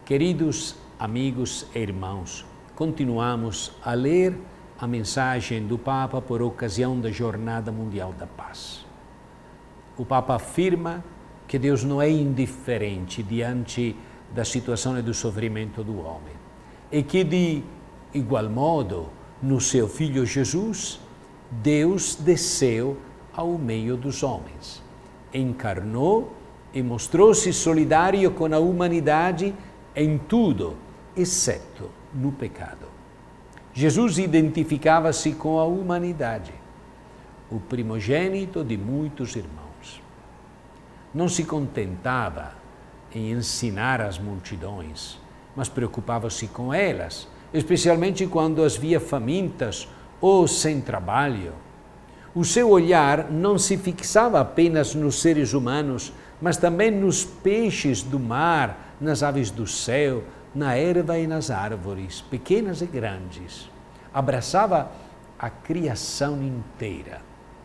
Queridos amigos e irmãos, continuamos a ler a mensagem do Papa por ocasião da Jornada Mundial da Paz. O Papa afirma que Deus não é indiferente diante da situação e do sofrimento do homem e que, de igual modo, no seu Filho Jesus, Deus desceu ao meio dos homens, encarnou e mostrou-se solidário com a humanidade em tudo, exceto no pecado. Jesus identificava-se com a humanidade, o primogênito de muitos irmãos. Não se contentava em ensinar as multidões, mas preocupava-se com elas, especialmente quando as via famintas ou sem trabalho. O seu olhar não se fixava apenas nos seres humanos, mas também nos peixes do mar, nas aves do céu, na erva e nas árvores, pequenas e grandes. Abraçava a criação inteira.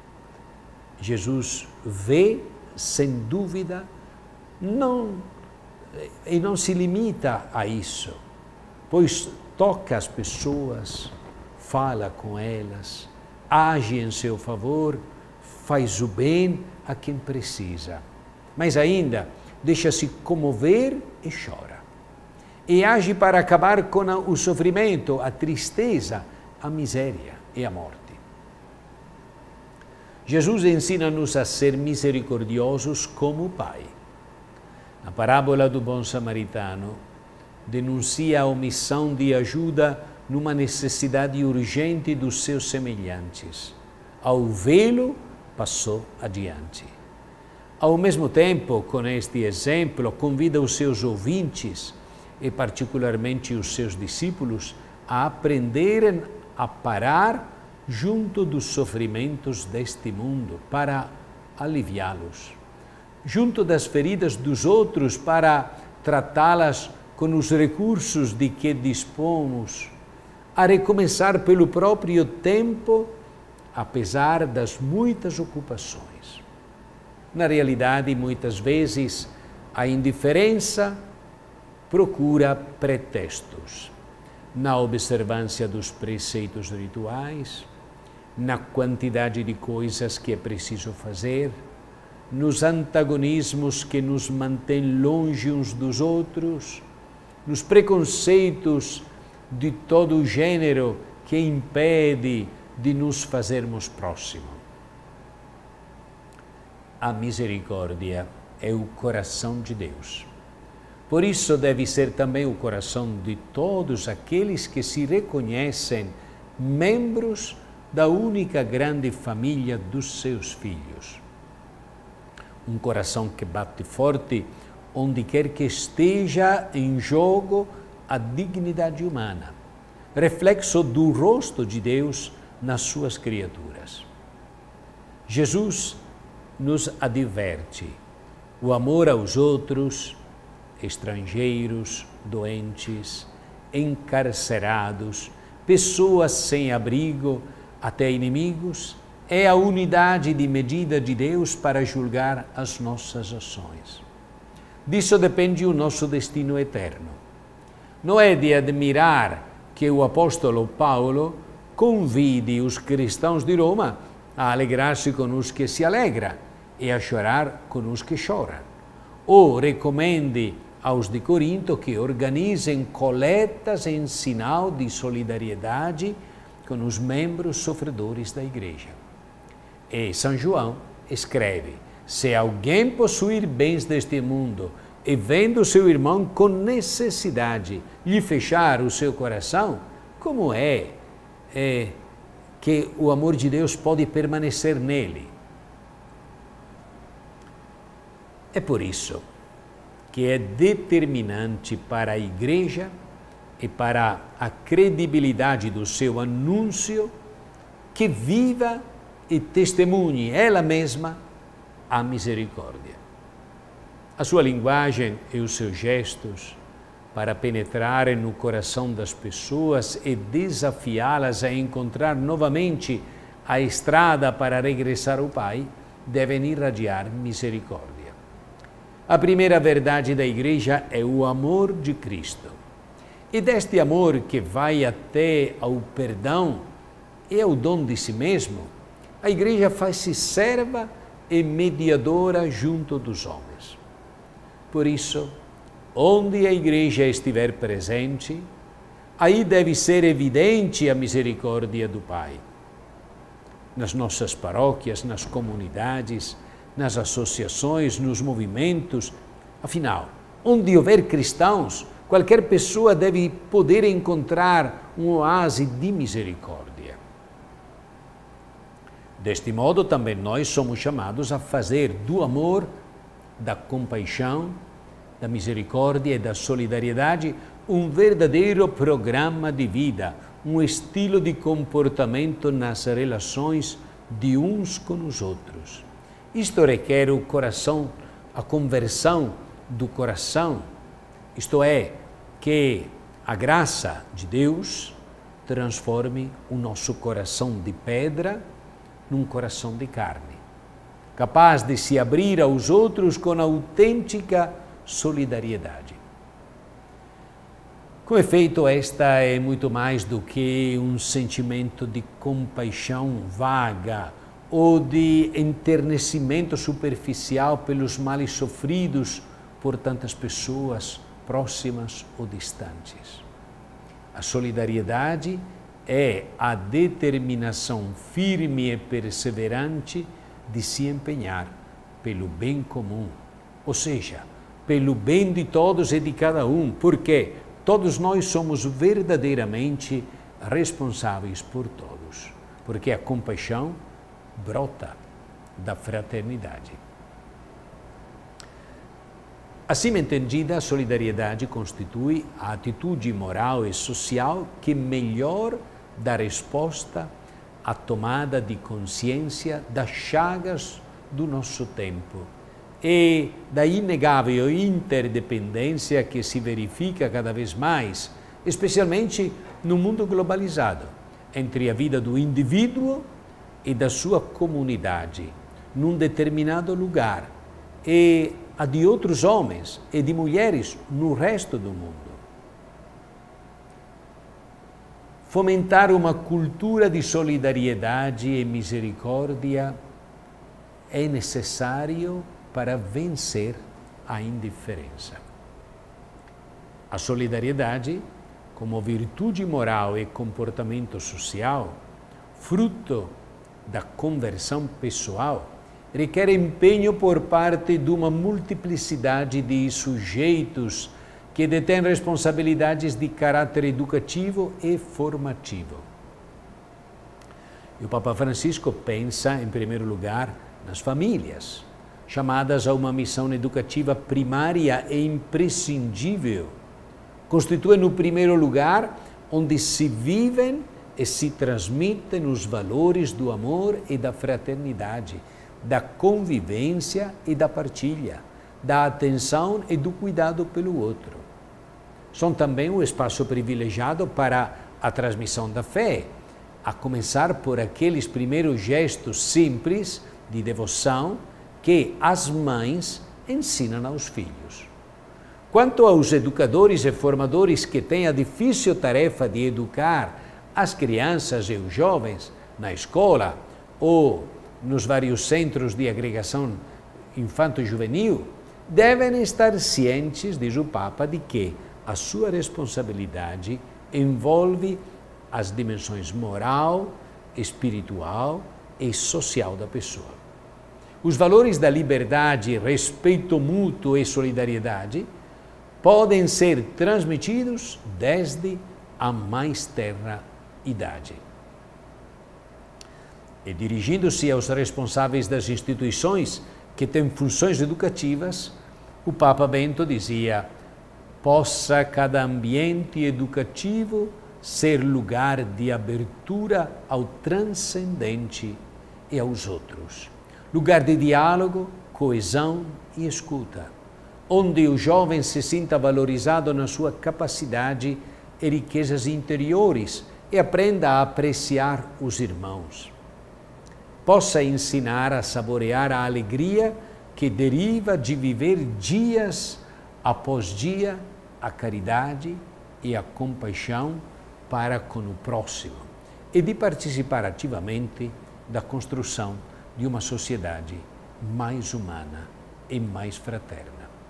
Jesus vê, sem dúvida, e não se limita a isso, pois toca as pessoas, fala com elas, age em seu favor, faz o bem a quem precisa, mas ainda deixa-se comover e chora. E age para acabar com o sofrimento, a tristeza, a miséria e a morte. Jesus ensina-nos a ser misericordiosos como o Pai. Na parábola do bom samaritano, denuncia a omissão de ajuda numa necessidade urgente dos seus semelhantes. Ao vê-lo, passou adiante. Ao mesmo tempo, com este exemplo, convida os seus ouvintes, e particularmente os seus discípulos, a aprenderem a parar junto dos sofrimentos deste mundo para aliviá-los, junto das feridas dos outros para tratá-las com os recursos de que dispomos, a recomeçar pelo próprio tempo, apesar das muitas ocupações. Na realidade, muitas vezes, a indiferença procura pretextos na observância dos preceitos rituais, na quantidade de coisas que é preciso fazer, nos antagonismos que nos mantêm longe uns dos outros, nos preconceitos de todo o gênero que impede de nos fazermos próximos. A misericórdia é o coração de Deus. Por isso deve ser também o coração de todos aqueles que se reconhecem membros da única grande família dos seus filhos. Um coração que bate forte onde quer que esteja em jogo a dignidade humana, reflexo do rosto de Deus nas suas criaturas. Jesus nos adverte: o amor aos outros, estrangeiros, doentes, encarcerados, pessoas sem abrigo, até inimigos, é a unidade de medida de Deus para julgar as nossas ações. Disso depende o nosso destino eterno. Não é de admirar que o apóstolo Paulo convide os cristãos de Roma a alegrar-se com os que se alegram e a chorar com os que choram, ou recomende aos de Corinto que organizem coletas em sinal de solidariedade com os membros sofredores da igreja. E São João escreve: se alguém possuir bens deste mundo e vendo seu irmão com necessidade lhe fechar o seu coração, como é que o amor de Deus pode permanecer nele? É por isso que é determinante para a igreja e para a credibilidade do seu anúncio que viva e testemunhe ela mesma a misericórdia. A sua linguagem e os seus gestos para penetrarem no coração das pessoas e desafiá-las a encontrar novamente a estrada para regressar ao Pai devem irradiar misericórdia. A primeira verdade da Igreja é o amor de Cristo. E deste amor que vai até ao perdão e ao dom de si mesmo, a Igreja faz-se serva e mediadora junto dos homens. Por isso, onde a Igreja estiver presente, aí deve ser evidente a misericórdia do Pai. Nas nossas paróquias, nas comunidades, nas associações, nos movimentos. Afinal, onde houver cristãos, qualquer pessoa deve poder encontrar um oásis de misericórdia. Deste modo, também nós somos chamados a fazer do amor, da compaixão, da misericórdia e da solidariedade um verdadeiro programa de vida, um estilo de comportamento nas relações de uns com os outros. Isto requer o coração, a conversão do coração, isto é, que a graça de Deus transforme o nosso coração de pedra num coração de carne, capaz de se abrir aos outros com autêntica solidariedade. Com efeito, esta é muito mais do que um sentimento de compaixão vaga ou de enternecimento superficial pelos males sofridos por tantas pessoas próximas ou distantes. A solidariedade é a determinação firme e perseverante de se empenhar pelo bem comum, ou seja, pelo bem de todos e de cada um, porque todos nós somos verdadeiramente responsáveis por todos, porque a compaixão brota da fraternidade. Assim entendida, a solidariedade constitui a atitude moral e social que melhor dá resposta à tomada de consciência das chagas do nosso tempo e da inegável interdependência que se verifica cada vez mais, especialmente no mundo globalizado, entre a vida do indivíduo e da sua comunidade, num determinado lugar, e a de outros homens e de mulheres no resto do mundo. Fomentar uma cultura de solidariedade e misericórdia é necessário para vencer a indiferença. A solidariedade, como virtude moral e comportamento social, fruto da conversão pessoal, requer empenho por parte de uma multiplicidade de sujeitos que detêm responsabilidades de caráter educativo e formativo. E o Papa Francisco pensa, em primeiro lugar, nas famílias, chamadas a uma missão educativa primária e imprescindível. Constituem, no primeiro lugar, onde se vivem e se transmitem os valores do amor e da fraternidade, da convivência e da partilha, da atenção e do cuidado pelo outro. São também um espaço privilegiado para a transmissão da fé, a começar por aqueles primeiros gestos simples de devoção que as mães ensinam aos filhos. Quanto aos educadores e formadores que têm a difícil tarefa de educar as crianças e os jovens na escola ou nos vários centros de agregação infanto-juvenil, devem estar cientes, diz o Papa, de que a sua responsabilidade envolve as dimensões moral, espiritual e social da pessoa. Os valores da liberdade, respeito mútuo e solidariedade podem ser transmitidos desde a mais tenra idade. E dirigindo-se aos responsáveis das instituições que têm funções educativas, o Papa Bento dizia: possa cada ambiente educativo ser lugar de abertura ao transcendente e aos outros, lugar de diálogo, coesão e escuta, onde o jovem se sinta valorizado na sua capacidade e riquezas interiores e aprenda a apreciar os irmãos. Possa ensinar a saborear a alegria que deriva de viver dias após dia a caridade e a compaixão para com o próximo e de participar ativamente da construção de uma sociedade mais humana e mais fraterna.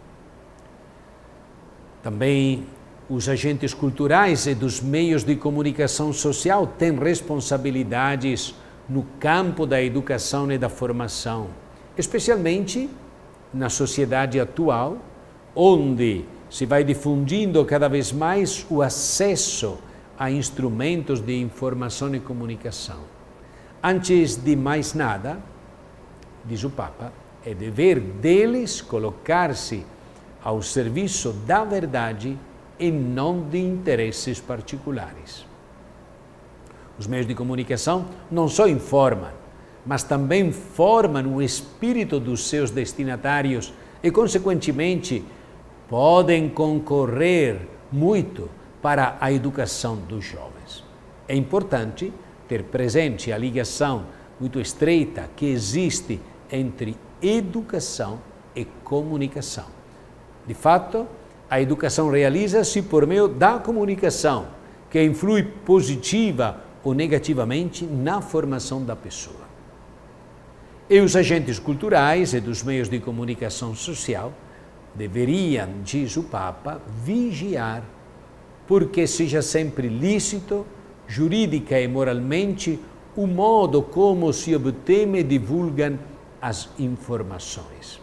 Também os agentes culturais e dos meios de comunicação social têm responsabilidades no campo da educação e da formação, especialmente na sociedade atual, onde se vai difundindo cada vez mais o acesso a instrumentos de informação e comunicação. Antes de mais nada, diz o Papa, é dever deles colocar-se ao serviço da verdade e não de interesses particulares. Os meios de comunicação não só informam, mas também formam o espírito dos seus destinatários e, consequentemente, podem concorrer muito para a educação dos jovens. É importante ter presente a ligação muito estreita que existe entre educação e comunicação. De fato, a educação realiza-se por meio da comunicação, que influi positiva ou negativamente na formação da pessoa. E os agentes culturais e dos meios de comunicação social deveriam, diz o Papa, vigiar porque seja sempre lícito, jurídica e moralmente, o modo como se obtém e divulgam as informações.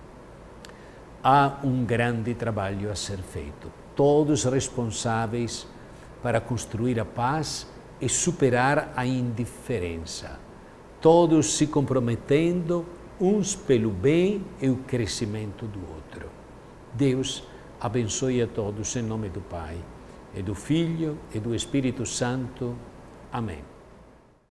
Há um grande trabalho a ser feito, todos responsáveis para construir a paz e superar a indiferença, todos se comprometendo uns pelo bem e o crescimento do outro. Deus abençoe a todos em nome do Pai, e do Filho e do Espírito Santo. Amém.